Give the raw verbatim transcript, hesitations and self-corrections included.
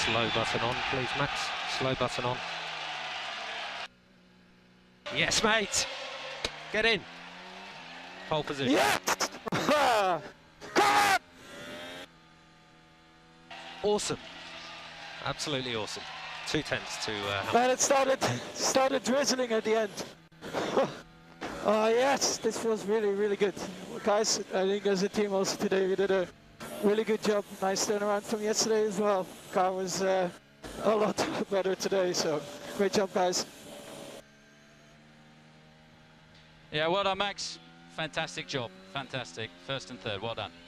Slow button on, please, Max. Slow button on. Yes, mate! Get in! Pole position. Yeah! Awesome. Absolutely awesome. Two tenths to uh, Man, it started, started drizzling at the end. Oh yes, this feels really, really good. Guys, I think as a team also today we did a really good job. Nice turnaround from yesterday as well. Car was uh, a lot better today, so great job, guys. Yeah, well done, Max. Fantastic job. Fantastic. First and third. Well done.